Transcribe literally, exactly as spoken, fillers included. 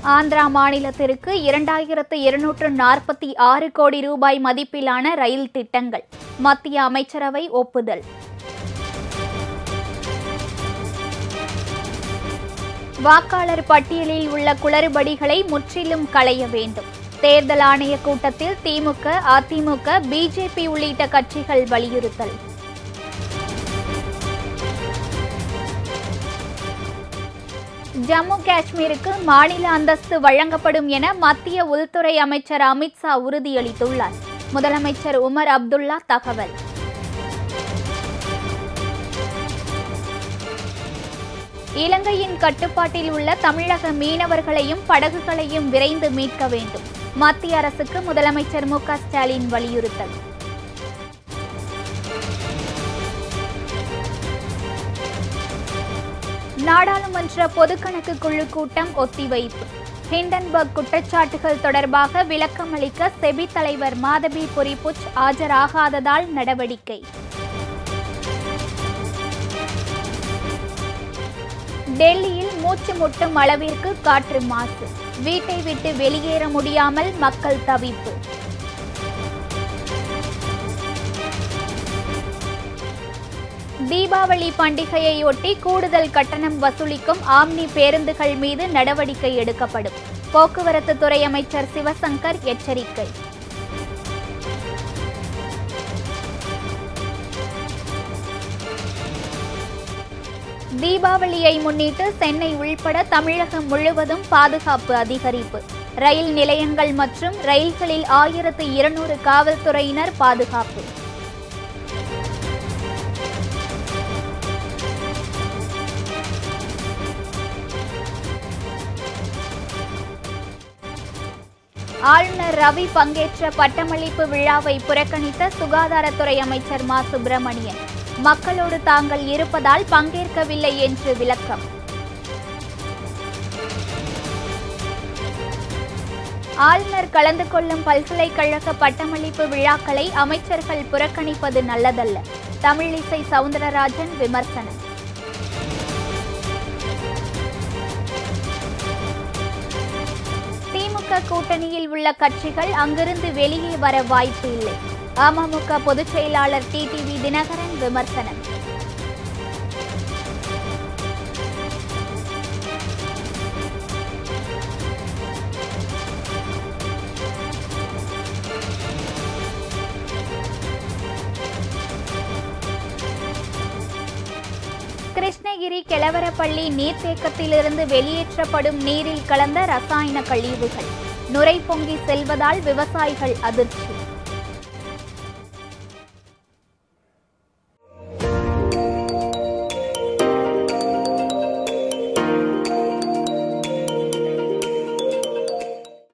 ஆந்திரா மாநிலத்திற்கு இரண்டாயிரத்து இருநூற்று நாற்பத்தி ஆறு கோடி ரூபாய் மதிப்பிலான ரயில் திட்டங்கள் மத்திய அமைச்சரவை ஒப்புதல். வாக்காளர் பட்டியலில் உள்ள குளறுபடிகளை முற்றிலும் களைய வேண்டும். தேர்தல் ஆணைய கூட்டத்தில் திமுக, அதிமுக, பிஜேபி உள்ளிட்ட கட்சிகள் வலியுறுத்தல். ஜம்மு காஷ்மீருக்கு மாநில அந்தஸ்து வழங்கப்படும் என மத்திய உள்துறை அமைச்சர் அமித்ஷா உறுதியளித்துள்ளார். முதலமைச்சர் உமர் அப்துல்லா தகவல். இலங்கையின் கட்டுப்பாட்டில் உள்ள தமிழக மீனவர்களையும் படகுகளையும் விரைந்து மீட்க வேண்டும். மத்திய அரசுக்கு முதலமைச்சர் மு க ஸ்டாலின் வலியுறுத்தல். நாடாளுமன்ற பொதுக்கணக்கு குழு கூட்டம் ஒத்திவைப்பு. ஹிண்டன்பர்க் குற்றச்சாட்டுகள் தொடர்பாக விளக்கமளிக்க செபி தலைவர் மாதவி பொரிபுச் ஆஜராகாததால் நடவடிக்கை. டெல்லியில் மூச்சு முட்டும் அளவிற்கு காற்று மாசு. வீட்டை விட்டு வெளியேற முடியாமல் மக்கள் தவிப்பு. தீபாவளி பண்டிகையையொட்டி கூடுதல் கட்டணம் வசூலிக்கும் ஆம்னி பேருந்துகள் மீது நடவடிக்கை எடுக்கப்படும். போக்குவரத்து துறை அமைச்சர் சிவசங்கர் எச்சரிக்கை. தீபாவளியை முன்னிட்டு சென்னை உள்பட தமிழகம் முழுவதும் பாதுகாப்பு அதிகரிப்பு. ரயில் நிலையங்கள் மற்றும் ரயில்களில் ஆயிரத்து இருநூறு காவல்துறையினர் பாதுகாப்பு. ஆளுநர் ரவி பங்கேற்ற பட்டமளிப்பு விழாவை புறக்கணித்த சுகாதாரத்துறை அமைச்சர் மா சுப்பிரமணியன் மக்களோடு தாங்கள் இருப்பதால் பங்கேற்கவில்லை என்று விளக்கம். ஆளுநர் கலந்து கொள்ளும் பல்கலைக்கழக பட்டமளிப்பு விழாக்களை அமைச்சர்கள் புறக்கணிப்பது நல்லதல்ல. தமிழிசை சவுந்தரராஜன் விமர்சனம். திமுக கூட்டணியில் உள்ள கட்சிகள் அங்கிருந்து வெளியே வர வாய்ப்பு இல்லை. அமமுக பொதுச் செயலாளர் டி டி வி தினகரன் விமர்சனம். கிருஷ்ணகிரி கெலவரப்பள்ளி நீர்த்தேக்கத்திலிருந்து வெளியேற்றப்படும் நீரில் கலந்த ரசாயன கழிவுகள் நுரை பொங்கி செல்வதால் விவசாயிகள் அதிர்ச்சி.